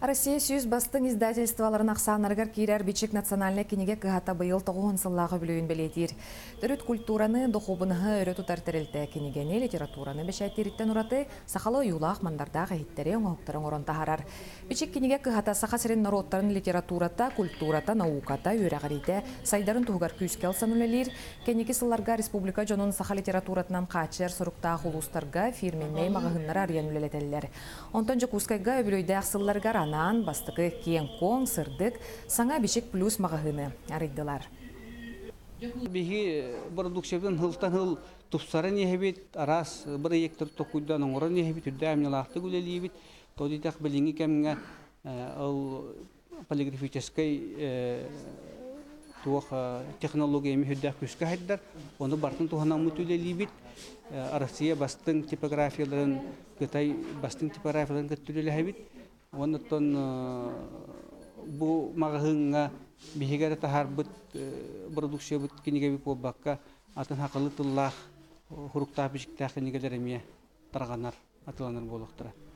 Россия сүйіз бастың издательстволарын ақсанарғар кейрер бичік национальный кенеге кығата бұйыл тоғуын сыллағы білуін білетір. Түріт культураны доқубынығы өрі тұтартырылты кенегені литератураны бешәттеріттен ұраты сақалы юлақ мандардағы хиттері оңықтырын орын тахарар. Бичік кенеге кығата сақасырын народтарын литературата, культурата, науката, өрәғариде сайдарын туғар күйскел санулелер. Кенеге сылларға республика жонын сақа литературатынан қачыр сұрықтағы ұлыстарға фирменней мағығынлары ариян үлелетелер. Онтан жүкускайға өбілөйді ақсылларға анан бастықы кең коң сырдык саңа бишек плюс мағағыны арыйдылар. Биги продукциядан хылтан хыл тупсарын ехебит арас бір ектір тоқуйдан оңырын ехебит үдді әмнелақты гүлелейбит. Тодитақ біліңі кәміңе полиграфическай туох технологиями хүддәк күшкі хайдар. Оны бартын туғанан мүтілелейбит. Россия бастың типографияларын, Кытай бастың типографияларын көттілелейбит. Оннан bu mağahınga bihigere taharbıt produksiya bit kinige bir pobakka atan haqılı tıllah hurukta biçikta kinigelerimiye tarğanar atılanır boluqtıra.